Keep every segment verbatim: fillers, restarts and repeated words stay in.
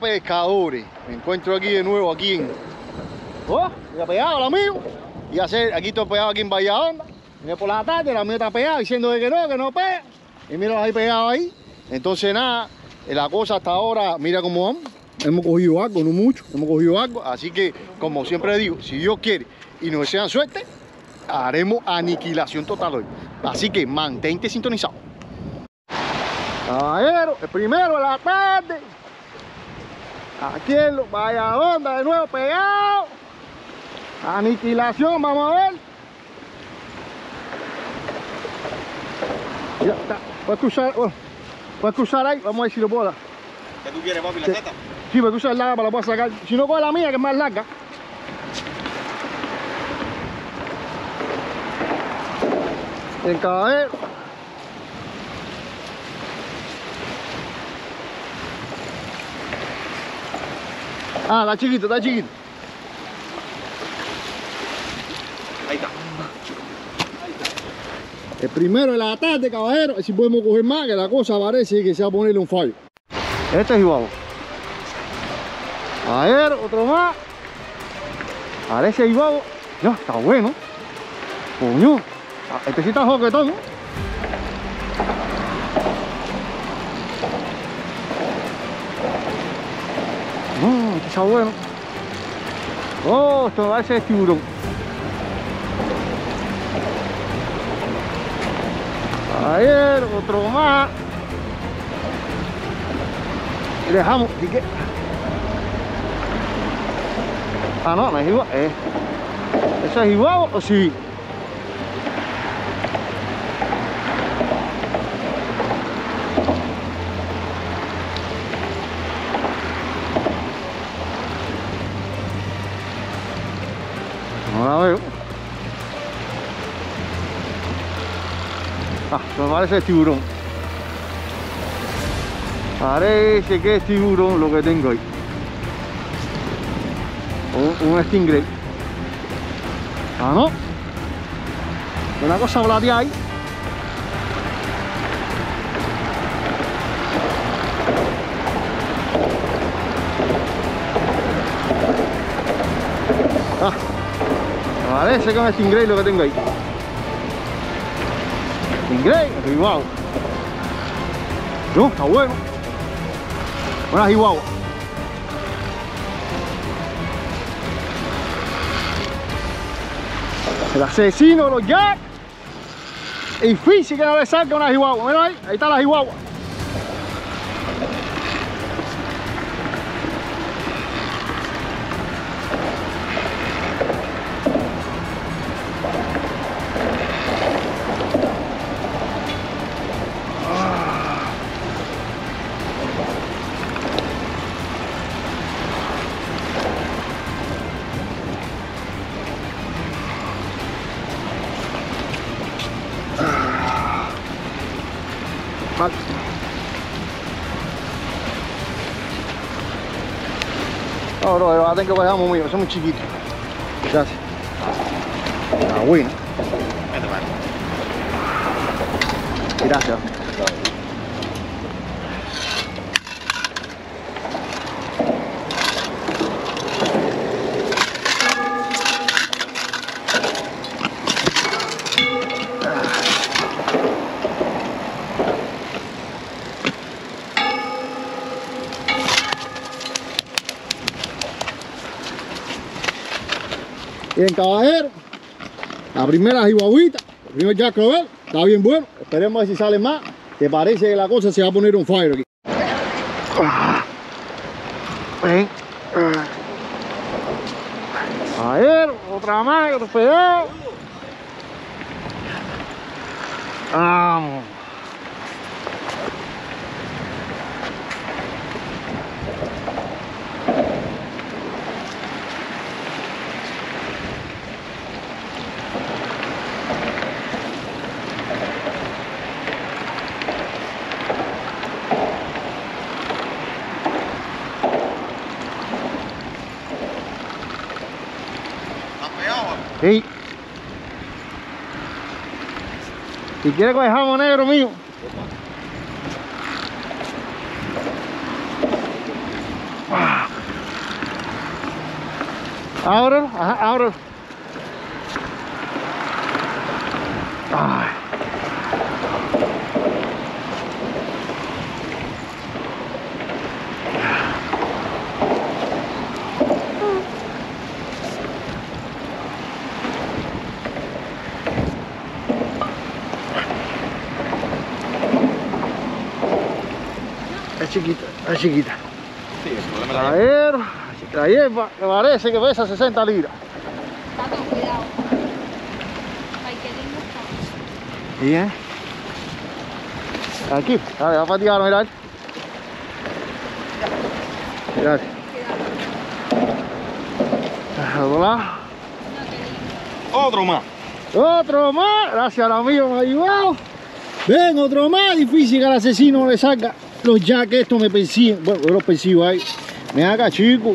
pescadores. Me encuentro aquí de nuevo, aquí en... Oh, ya pegado el amigo. Y hacer, aquí estoy pegado aquí en Bahía Honda. Vine por la tarde, el amigo está pegado diciendo de que no, que no pega. Y mira ahí pegado ahí. Entonces nada, la cosa hasta ahora, mira cómo vamos. Hemos cogido algo, no mucho, hemos cogido algo. Así que, como siempre digo, si Dios quiere y nos desean suerte, haremos aniquilación total hoy. Así que mantente sintonizado. Caballero, el primero de la tarde. Aquí en los Bahía Honda de nuevo pegado. Aniquilación, vamos a ver. Ya está. Puedes cruzar, bueno, puedes cruzar ahí, vamos a ver si lo puedo dar. ¿Qué tú quieres, papi, la Sí. seta? Sí, puedes cruzar larga para la puedo sacar. Si no, coge la mía que es más larga. El caballero. Ah, está chiquito, está chiquito. Ahí está. El primero de la tarde, caballero. A ver si podemos coger más, que la cosa parece que se va a ponerle un fallo. Este es igual. Caballero, otro más. Parece igual. Ya, está bueno. Coño. Este sí está joquetón, ¿no? No, este está bueno. Oh, esto me parece tiburón. Ayer, otro más. Y dejamos, ¿y qué? Ah, no, no es igual. Eh. ¿Eso es igual o sí? No la veo. Ah, me parece tiburón. Parece que es tiburón lo que tengo ahí. Un, un stingray. Ah, no. Una cosa plateada ahí. Ah, me parece que es un stingray lo que tengo ahí. Stingray, igual. No, está bueno. Buenas igual. El asesino de los Jack. Es difícil que no le salga una jihuahua. Mira ahí, ahí está la jihuahua. Vale. No, no, ahora tengo que dejamos mío, son muy chiquitos. Gracias. Está bueno. Vete, vale. Gracias. Bien, caballero, la primera jihuahuita, el primer Jack Crevalle, está bien bueno. Esperemos a ver si sale más, que parece que la cosa se va a poner un fire aquí. Ven. Caballero, otra más, otro pedazo. Vamos. Sí. Si quiere que dejamos negro mío. Ah. Ábrelo, ajá, ábrelo. Ay. Es chiquita, es chiquita. Sí, el problema es A la ver, la hierba me parece que pesa sesenta libras. Está con cuidado. Ay, qué lindo está. Bien. Aquí, dale, va a patigar, mira. Mira. Al otro lado. Otro más. Otro más, gracias al amigo me ha ayudado. Ven, otro más, difícil que al asesino le saca los jacks, estos me persiguen. Bueno, yo los persigo ahí. Ven acá, chicos.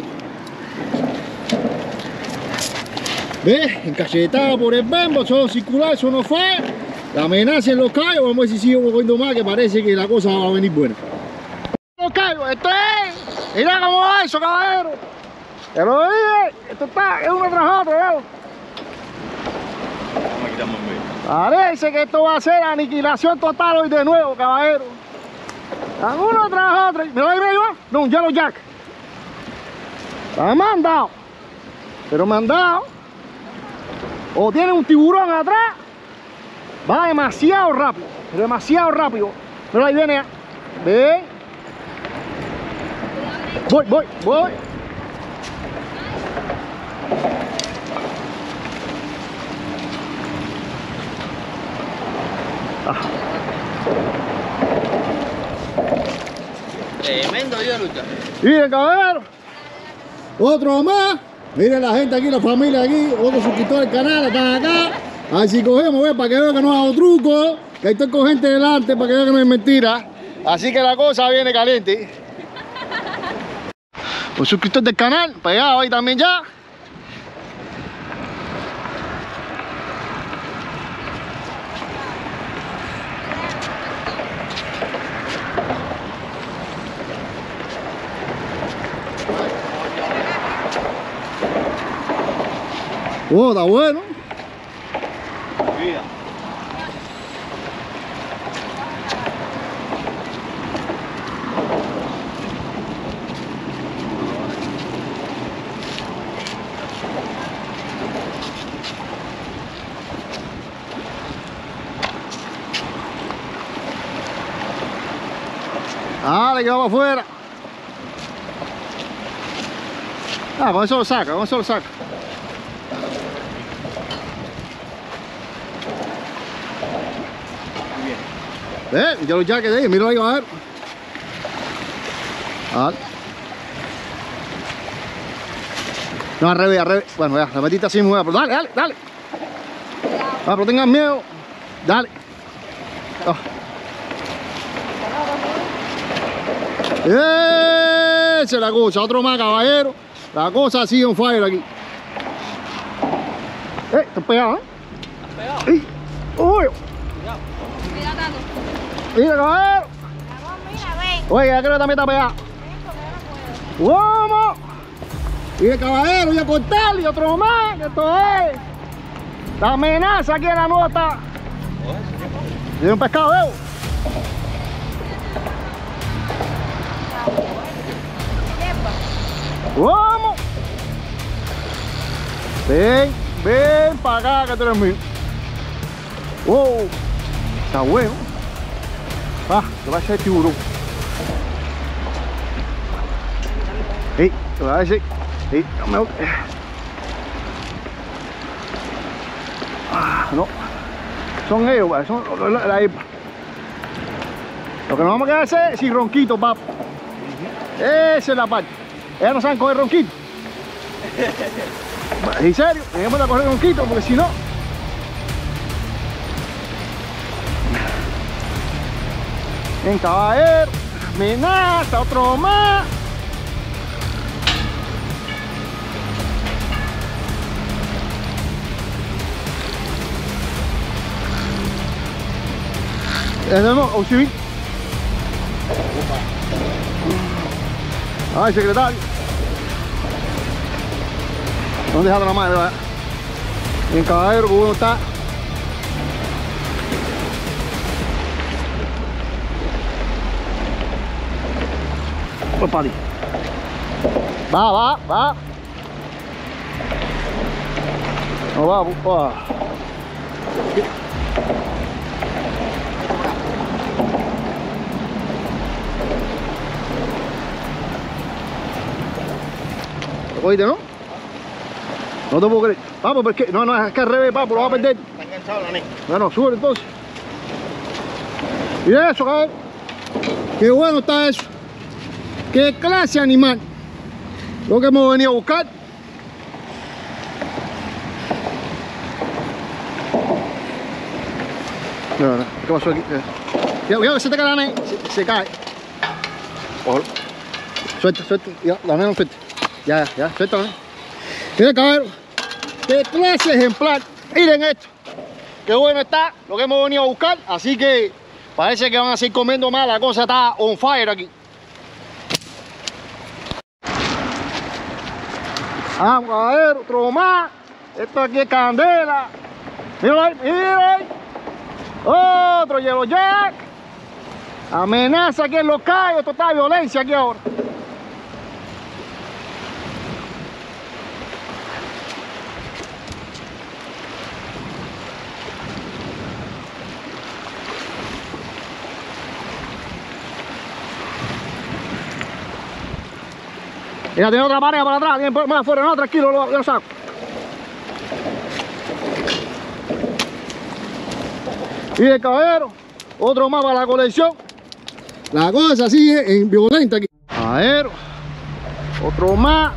¿Ves? Encachetado por el bembo, solo circular, eso no falla. La amenaza en los callos, vamos a ver si sigo cogiendo más, que parece que la cosa va a venir buena. Los callos, esto es. Mira cómo va eso, caballero. Te lo dije, esto está, es uno tras otro, ¿verdad? Vamos a quitarme el medio. Parece que esto va a ser aniquilación total hoy de nuevo, caballero. Están uno tras otro. ¿Me lo voy a llevar? No, un Yellow Jack. Está mandado. Pero mandado. O tiene un tiburón atrás. Va demasiado rápido. Demasiado rápido. Pero ahí viene. Ve. Voy, voy, voy. Ah. Tremendo día, Lucha. Miren, caballero, otro más. Miren la gente aquí, la familia aquí, otros suscriptores del canal, están acá. Así cogemos, ve, para que vean que no hago truco, que estoy con gente delante para que vean que no es mentira. Así que la cosa viene caliente. Los suscriptores del canal, pegado ahí también ya. Oh, está bueno. Vida. Dale, que va para afuera. Ah, con eso lo saca, con eso lo saca. Eh, ya los jackets de ahí, mira ahí, a ver. Dale. No, al revés, al revés. Bueno, ya, la metiste así, muy bien. Dale, dale, dale. Ah, pero tengan miedo. Dale. Oh. Esa es la cosa, otro más, caballero. La cosa sigue on fire aquí. Eh, está pegado, ¿eh? ¿Estás pegado? ¡Ey! ¡Uy! Cuidado. Mira, Tato. Mira, caballero. Vamos, mira, ven. Oye, ya creo que también está pegado. Ven, porque yo no puedo. ¡Vamos! Mira, caballero, voy a cortar y otro más, que esto es. La amenaza aquí en la nota. ¿Tiene un pescado, veo? ¡Vamos! Ven, ven para acá que tú eres mío. ¡Wow! Está bueno. Ah, te va a echar el tiburón. ¡Ey! Te va a decir. ¡Ey! No me... Ah, no. Son ellos, ¿vale? Son la, la hierba. Lo que nos vamos a quedar es sin ronquito, papá. Esa es la parte. Ellas no saben coger ronquito. En serio, tenemos que coger ronquito porque si no. Ven, caballero. Amenaza, otro más. Tenemos O C B. Ay, secretario. No deja la madre, ¿verdad? Bien, caballero, que bueno está. Pues para ti. Va, va, va. No va, va. Oíste, ¿no? No te puedo creer. Vamos, porque no, no, es que al revés, papo, lo va a perder. Está enganchado la neta. Bueno, sube entonces. Y eso, cabrón. Qué bueno está eso. Qué clase de animal. Lo que hemos venido a buscar. No, no, ¿qué pasó aquí? Cuidado, cuidado, que se te cae la nena. Se, se cae. Ojo. Suelta, suelta. Ya, la nena no suelta. Ya, ya, suelta la nena. Mira, cabrón. Qué clase de ejemplar. Miren esto. Qué bueno está lo que hemos venido a buscar. Así que parece que van a seguir comiendo más. La cosa está on fire aquí. Vamos, caballero, otro más. Esto aquí es candela. Mira ahí, mira ahí. Otro Yellow Jack. Amenaza aquí en los callos. Esto está violencia aquí ahora. Mira, tiene otra pareja para atrás, tiene más afuera, no, tranquilo, lo, lo saco. Y el caballero, otro más para la colección. La cosa sigue en violenta aquí. Caballero, otro más.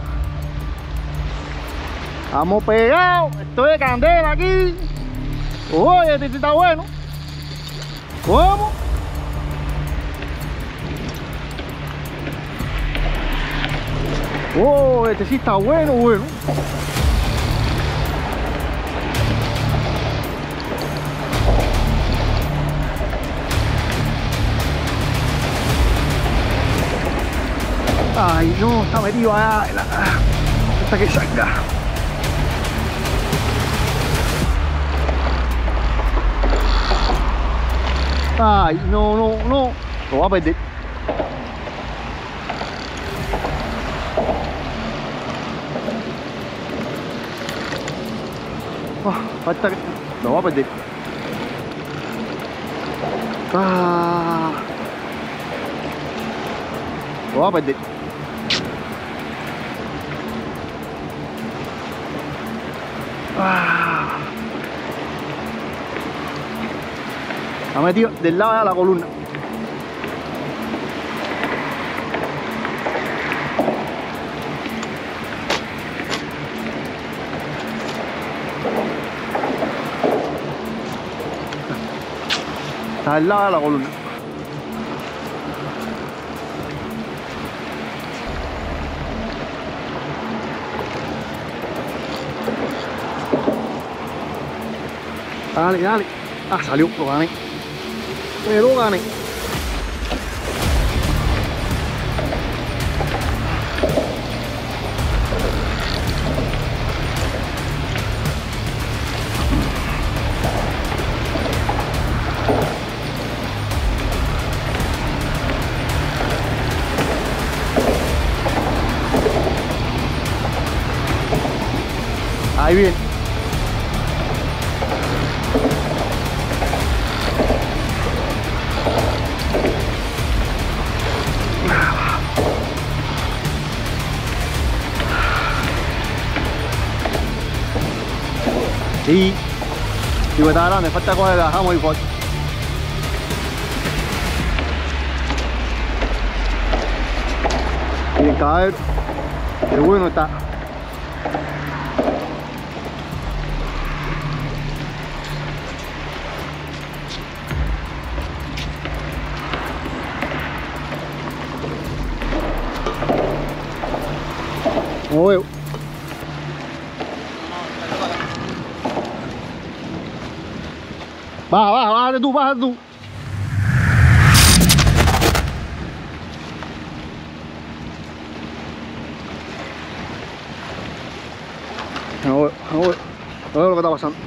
Estamos pegados, estoy de candela aquí. Oye, este está bueno. ¿Cómo? Oh, este sí está bueno, bueno. Ay, no, está metido allá. Hasta que salga. Ay, no, no, no. Lo va a perder. Oh, falta que... Lo va a perder. Ah. Lo va a perder. Ah. Ha metido del lado de la columna. Está al lado de la columna. Dale, dale. Ah, salió, lo gané. Me lo gané. Ahí viene. Sí, digo, está grande, falta coger la jama y fuerte. Y el caer, qué bueno está. Como veo. Baja, baja, bájate tú, bájate tú. Vamos a ver, vamos a ver, a ver lo que está pasando.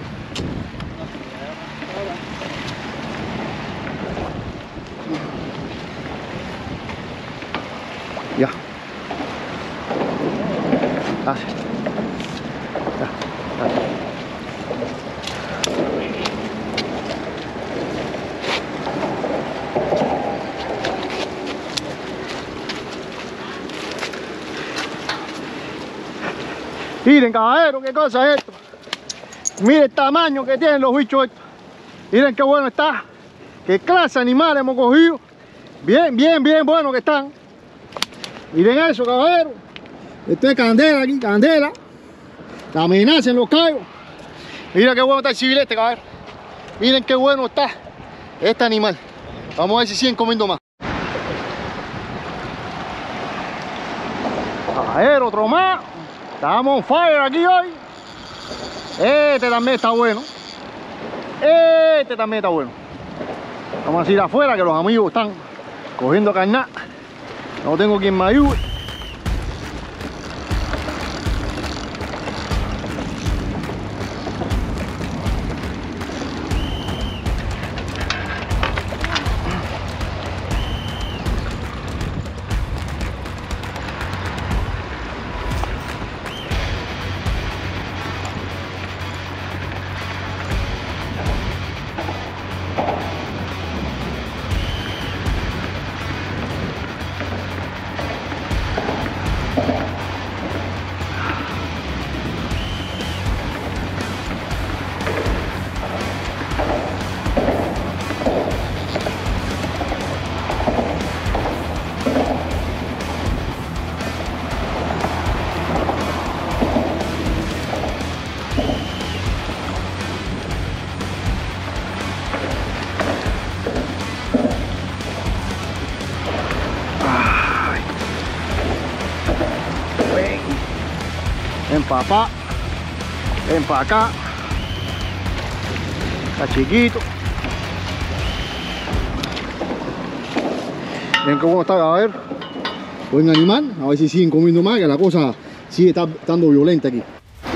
Ya. Así. Ya, ya. Miren, caballero, qué cosa es esto. Miren el tamaño que tienen los bichos estos. Miren qué bueno está. Qué clase de animales hemos cogido. Bien, bien, bien bueno que están. Miren eso, caballero. Esto es candela aquí, candela. La amenaza en los callos. Mira qué bueno está el civilete, caballero. Miren qué bueno está este animal. Vamos a ver si siguen comiendo más. Caballero, otro más. Estamos on fire aquí hoy. Este también está bueno. Este también está bueno. Vamos a ir afuera que los amigos están cogiendo carnal. No tengo quien me ayude. Ven para acá, ven para acá. Está chiquito. Ven cómo está, a ver. Buen animal, a ver si siguen comiendo más, que la cosa sigue estando violenta aquí.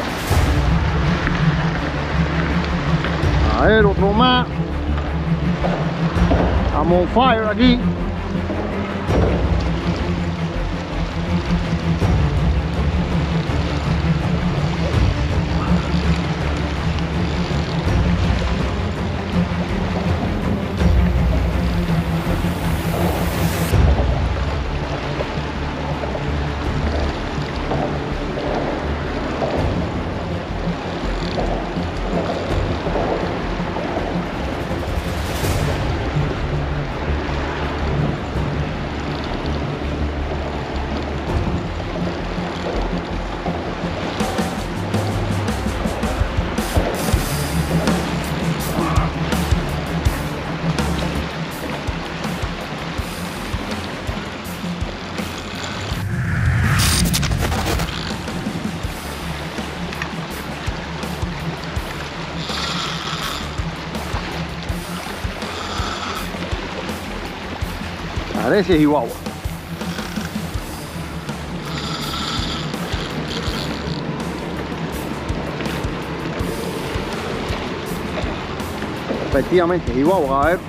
A ver, otro más. Estamos on fire aquí. Parece chihuahua. Efectivamente, chihuahua, a ver.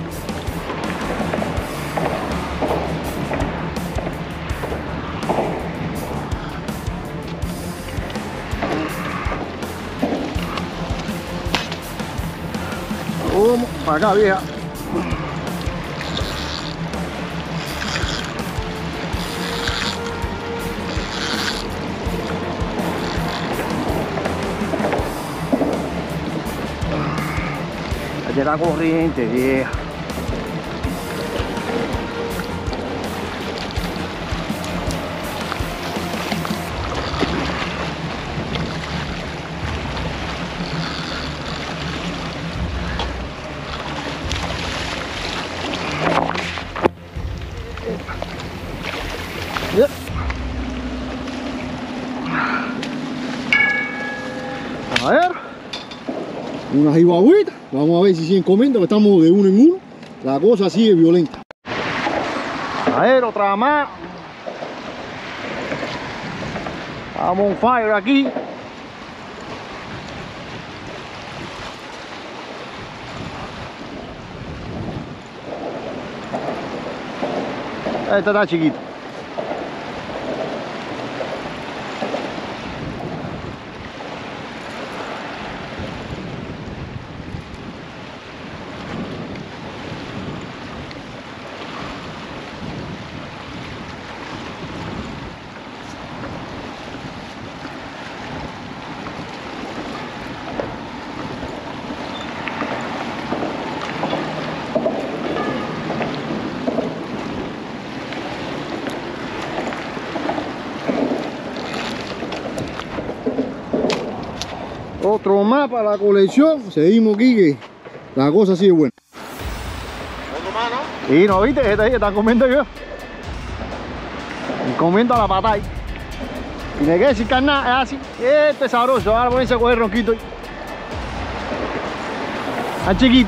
Vamos para acá, vieja. De la corriente, vieja. Yeah. A ver, unas chihuahuitas. Vamos a ver si siguen comiendo, que estamos de uno en uno. La cosa sigue violenta. A ver, otra más. Vamos on fire aquí. Este está chiquito. Otro más para la colección. Seguimos aquí que la cosa sigue buena. ¿Otro más, no? Y no viste, este ahí están comiendo yo. Y comiendo a la patada. Y me quedé sin carnal, es así. Este es sabroso. Ahora ponerse a coger ronquito. Al chiquito.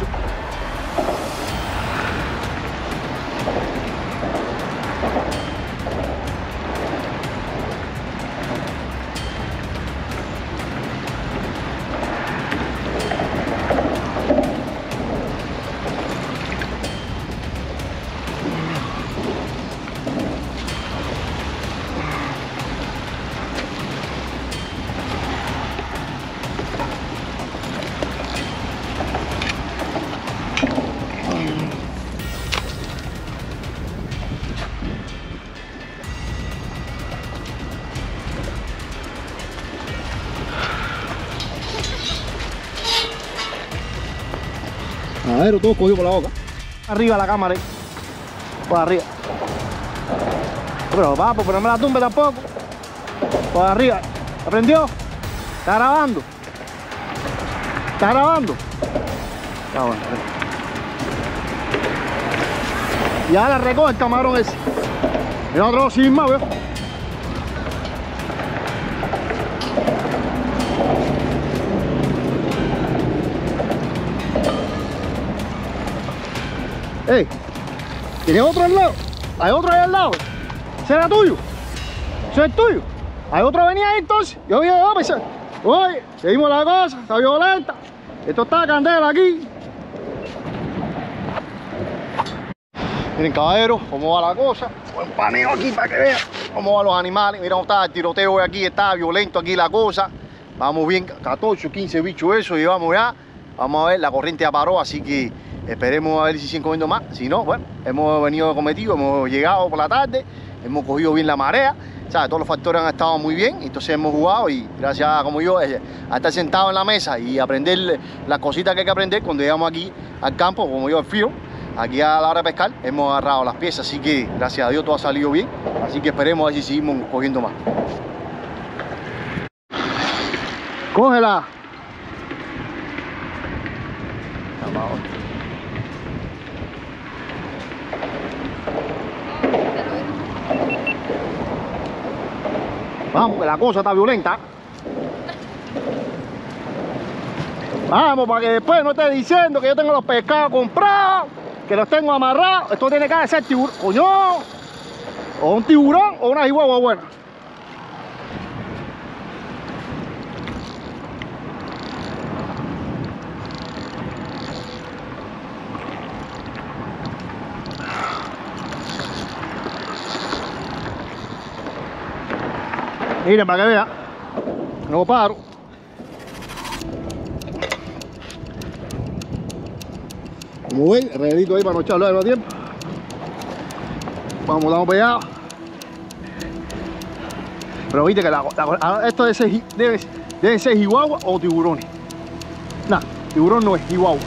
A ver, todo cogido por la boca. Arriba la cámara ahí. Por arriba. Pero vamos, pero no me la tumbe tampoco. Por arriba. ¿Aprendió? ¿Está grabando? ¿Está grabando? Está bueno. Y ahora recoge el camarón ese. Mira otro sin más, veo. Ey, ¿tiene otro al lado? ¿Hay otro ahí al lado? ¿Ese era tuyo? ¿Ese es tuyo? ¿Hay otro venía ahí entonces? Yo vi, yo pensé, oye, seguimos la cosa, está violenta. Esto está candela aquí. Miren, caballeros, cómo va la cosa. Buen paneo aquí para que vean cómo van los animales. Mira cómo está el tiroteo hoy aquí, está violento aquí la cosa. Vamos bien, catorce, quince bichos eso, llevamos ya. Vamos a ver, la corriente ya paró, así que esperemos a ver si siguen comiendo más. Si no, bueno, hemos venido cometido, hemos llegado por la tarde, hemos cogido bien la marea. ¿Sabes? Todos los factores han estado muy bien, entonces hemos jugado y gracias a, como yo, a estar sentado en la mesa y aprender las cositas que hay que aprender cuando llegamos aquí al campo, como yo al frío, aquí a la hora de pescar, hemos agarrado las piezas, así que gracias a Dios todo ha salido bien, así que esperemos a ver si seguimos cogiendo más. Cógela. Vamos, que la cosa está violenta. Vamos, para que después no esté diciendo que yo tengo los pescados comprados, que los tengo amarrados. Esto tiene que ser tiburón, coño. O un tiburón o una jiguagua buena. Miren, para que vean, no paro. Como ven, redito ahí para no echarlo al tiempo. Vamos, damos pegado. Pero viste que la, la, esto debe ser, debe, debe ser jiguagua o tiburones. Nah, tiburón no es jiguagua.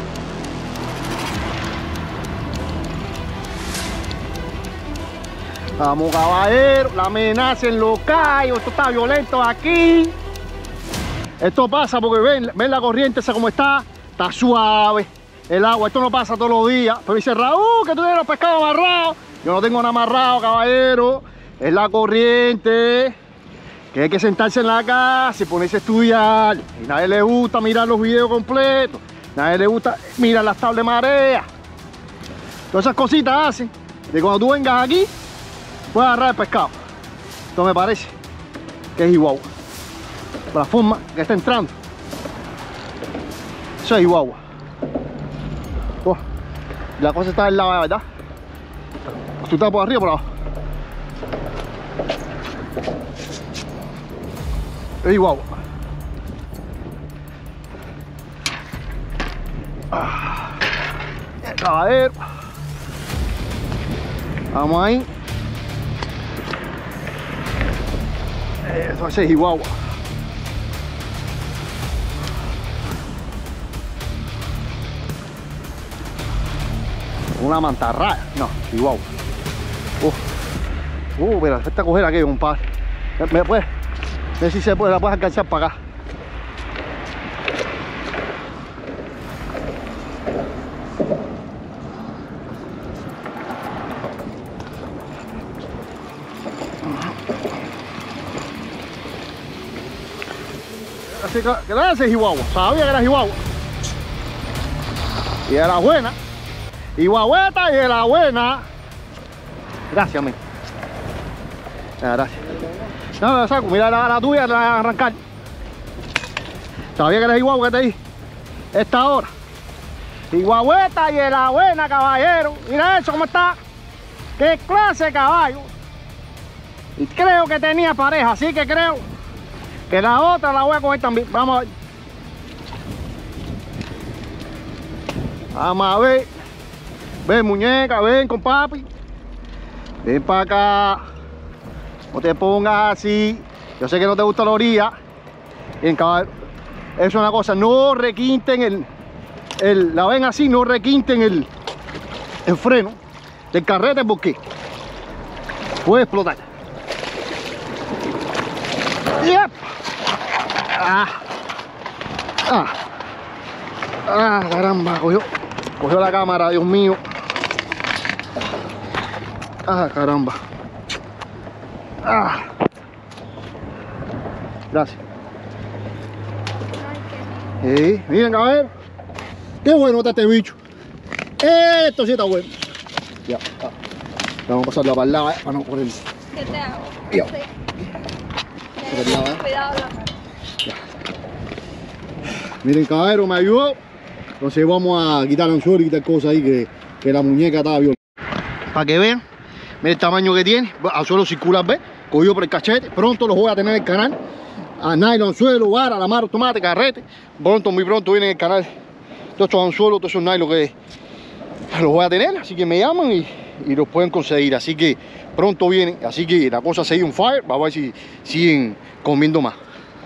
Vamos, caballero, la amenaza en los callos, esto está violento aquí. Esto pasa porque ven, ven la corriente esa como está, está suave el agua, esto no pasa todos los días. Pero dice Raúl que tú tienes los pescados amarrados. Yo no tengo nada amarrado, caballero. Es la corriente, que hay que sentarse en la casa y ponerse a estudiar. Y a nadie le gusta mirar los videos completos, a nadie le gusta mirar las tablas de marea. Todas esas cositas hacen de cuando tú vengas aquí puedes agarrar el pescado. Esto me parece que es jiguagua. Por la forma que está entrando. Eso es jiguagua. Oh, la cosa está del lado, ¿verdad? ¿Tú estás por arriba o por abajo? ¡Ey, guau! Ah, el caballero. Vamos ahí. Eso es Chihuahua. Una mantarraya. No, Chihuahua. Uh, uh, pero esta coger aquí, compadre. ¿Me puede? A ver si se puede, la puedes alcanzar para acá. Así que, gracias, Chihuahua. Sabía que era Chihuahua. Y de la buena. Chihuahueta y de la buena. Gracias, men. Gracias. No, me la saco. Mira la, la tuya, la voy a arrancar. Sabía que era Chihuahua que está ahí. Esta hora. Chihuahueta y de la buena, caballero. Mira eso, cómo está. Qué clase de caballo. Y creo que tenía pareja, así que creo que la otra la voy a coger también. Vamos a ver. Vamos a ver. Ven, muñeca, ven con papi. Ven para acá. No te pongas así. Yo sé que no te gusta la orilla. Bien, caballo. Eso es una cosa. No requinten el, el... La ven así, no requinten el, el freno del carrete porque puede explotar. Yep. Ah. Ah. Ah, caramba, cogió. Cogió la cámara, Dios mío. Ah, caramba. Ah. Gracias. Sí, miren, caballero. Qué bueno está este bicho. Esto sí está bueno. Ya, ah. Vamos a pasarlo para el lado, eh, para no correr. ¿Qué te hago? Ya. Sí. Ya. Ya, cuidado la mano. Ya. Miren, caballero, me ayudó. Entonces vamos a quitar el anzuelo y quitar cosas ahí que, que la muñeca estaba violenta. Para que vean, miren el tamaño que tiene. Anzuelo circular, ¿ves? Cogido por el cachete. Pronto los voy a tener en el canal. A nylon, anzuelo, vara, la mar automática, carrete. Pronto, muy pronto viene en el canal todos estos anzuelos, todos esos nylon que los voy a tener. Así que me llaman y, y los pueden conseguir. Así que pronto viene. Así que la cosa sigue un fire. Vamos a ver si siguen comiendo más.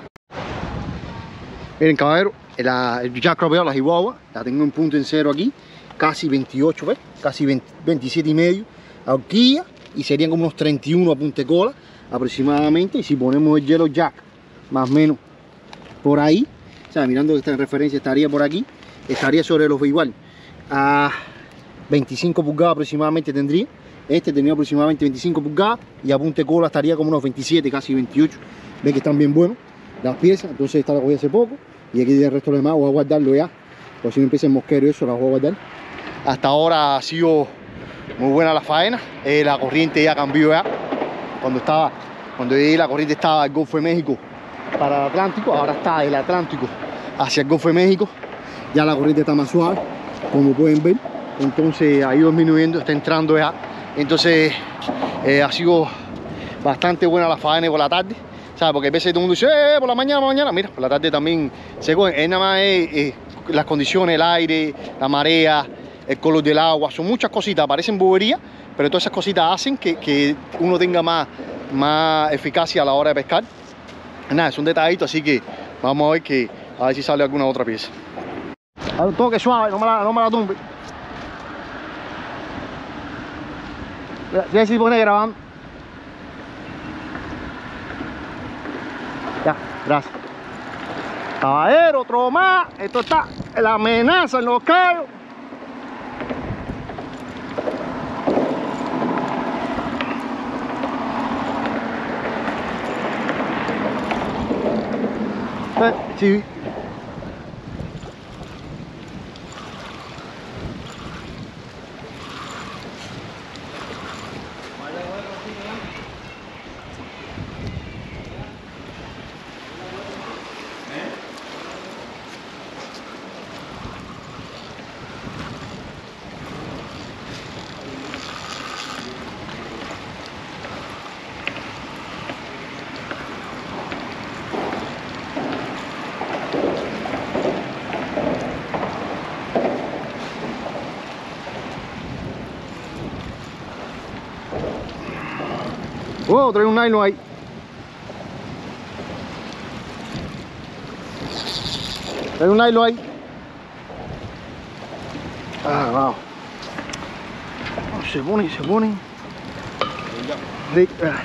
Miren, caballero, la, el Jack Russell, la Chihuahua, la tengo en punto en cero aquí. Casi veintiocho, ¿ves? Casi veinte, veintisiete y medio a horquilla. Y serían como unos treinta y uno a punta de cola aproximadamente. Y si ponemos el Yellow Jack, más o menos por ahí, o sea, mirando que esta en referencia estaría por aquí, estaría sobre los igual a veinticinco pulgadas aproximadamente tendría. Este tenía aproximadamente veinticinco pulgadas y a punta de cola estaría como unos veintisiete, casi veintiocho. Ve que están bien buenos las piezas. Entonces esta la cogí hace poco y aquí el resto de demás voy a guardarlo ya, por si no empieza el mosquero y eso, la voy a guardar. Hasta ahora ha sido muy buena la faena. Eh, la corriente ya cambió ya. Cuando estaba, cuando llegué, la corriente estaba del Golfo de México para el Atlántico, ahora está del Atlántico hacia el Golfo de México. Ya la corriente está más suave, como pueden ver. Entonces ha ido disminuyendo, está entrando ya. Entonces eh, ha sido bastante buena la faena por la tarde, ¿sabes? Porque a veces todo el mundo dice, eh, por la mañana, por la mañana. Mira, por la tarde también se coge. Es nada más eh, eh, las condiciones, el aire, la marea, el color del agua, son muchas cositas, parecen boberías, pero todas esas cositas hacen que, que uno tenga más, más eficacia a la hora de pescar. Nada, es un detallito, así que vamos a ver que a ver si sale alguna otra pieza. A un toque suave, no me la, no me la tumbe. Ya si pone grabando. Ya, gracias. Caballero, otro más. Esto está la amenaza en los callos. Sí. Oh, trae un nylon ahí. Trae un nylon ahí. Ah, wow. Oh, se pone, se pone. Sí, ah.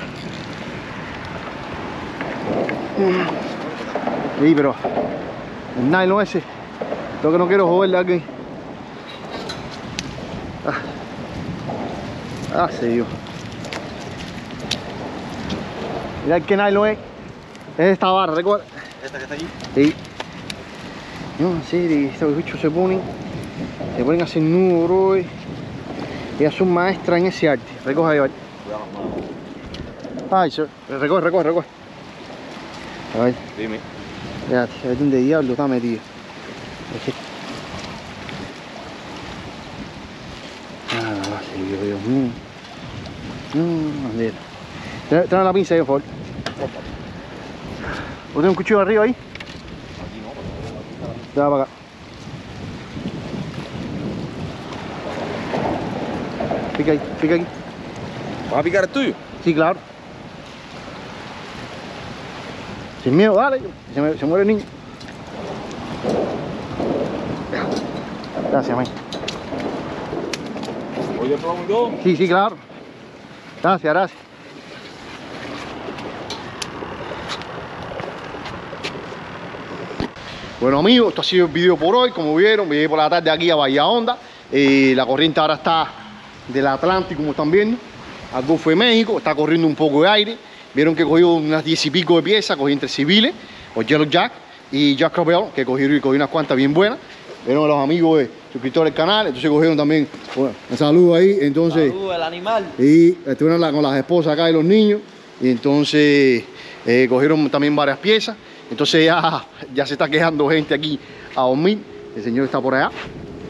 Sí, pero el nylon ese, lo que no quiero joderle aquí. Ah, ah, se dio. Mira qué nylon es. Es esta barra, ¿recuerda? ¿Esta que está allí? Sí. No, en serio, estos bichos se ponen, se ponen a hacer nudo, bro. Ellas son maestras en ese arte. Recoge ahí, vale. Ay, se... recoge, recoge, recoge. A ver. Dime. Ya, a ver dónde diablo está metido. Es que... Ah, sí, Dios mío. No, bandera. Trae, trae la pinza ahí, por favor. ¿Vos tenés un cuchillo arriba ahí? Aquí no. Te va para acá. Pica ahí, pica aquí. ¿Vas a picar el tuyo? Sí, claro. Sin miedo, dale. Se, me, se muere el niño. Gracias, man. Oye, el plomo y todo. Sí, sí, claro. Gracias, gracias. Bueno, amigos, esto ha sido el video por hoy. Como vieron, llegué por la tarde aquí a Bahía Honda. Eh, la corriente ahora está del Atlántico, como están viendo, al Golfo de México. Está corriendo un poco de aire. Vieron que cogió unas diez y pico de piezas. Cogí entre civiles, o Yellow Jack y Jack Crabell, que cogí, cogí unas cuantas bien buenas. Vieron a los amigos de suscriptores del canal. Entonces cogieron también, bueno, un saludo ahí. Entonces, Saludo, el animal. y estuvieron con las esposas acá y los niños. Y entonces eh, cogieron también varias piezas. Entonces ya, ya se está quejando gente aquí a dormir. El señor está por allá.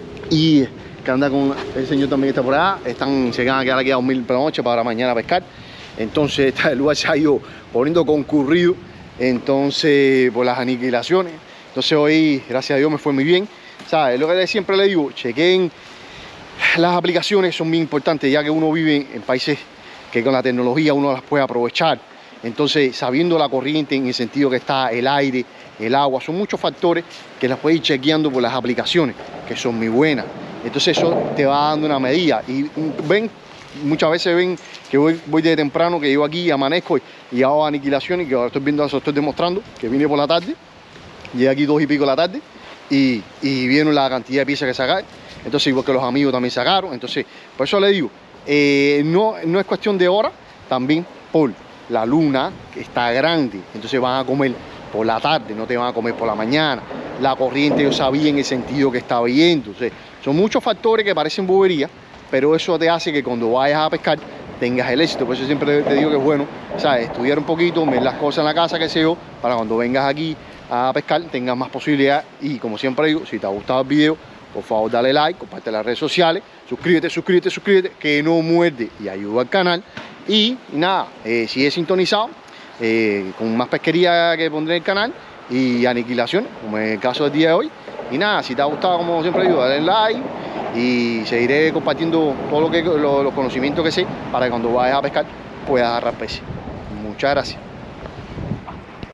Y que anda con el señor también está por allá. Están, se van a quedar aquí a dormir por la noche para mañana pescar. Entonces el lugar se ha ido poniendo concurrido. Entonces por las aniquilaciones. Entonces hoy, gracias a Dios, me fue muy bien. ¿Sabes? Lo que siempre le digo, chequen las aplicaciones, son muy importantes, ya que uno vive en países que con la tecnología uno las puede aprovechar. Entonces, sabiendo la corriente en el sentido que está el aire, el agua, son muchos factores que las puedes ir chequeando por las aplicaciones, que son muy buenas. Entonces eso te va dando una medida. Y ven, muchas veces ven que voy, voy de temprano, que llego aquí, amanezco y, y hago aniquilaciones, que ahora estoy viendo eso, estoy demostrando, que vine por la tarde, llegué aquí dos y pico de la tarde, y, y vieron la cantidad de piezas que sacar. Entonces, igual que los amigos también sacaron. Entonces, por eso le digo, eh, no, no es cuestión de hora, también por la luna, que está grande, entonces van a comer por la tarde, no te van a comer por la mañana. La corriente yo sabía en el sentido que estaba yendo. Entonces, son muchos factores que parecen bobería, pero eso te hace que cuando vayas a pescar tengas el éxito. Por eso siempre te digo que es bueno, ¿sabes? Estudiar un poquito, ver las cosas en la casa, que sé yo, para cuando vengas aquí a pescar tengas más posibilidad. Y como siempre digo, si te ha gustado el video, por favor dale like, comparte en las redes sociales, suscríbete, suscríbete, suscríbete, que no muerde y ayuda al canal. Y, y nada, eh, sigue sintonizado eh, con más pesquería que pondré en el canal y aniquilaciones, como en el caso del día de hoy. Y nada, si te ha gustado, como siempre digo, dale like y seguiré compartiendo todo lo que lo, los conocimientos que sé para que cuando vayas a pescar puedas agarrar peces. Muchas gracias.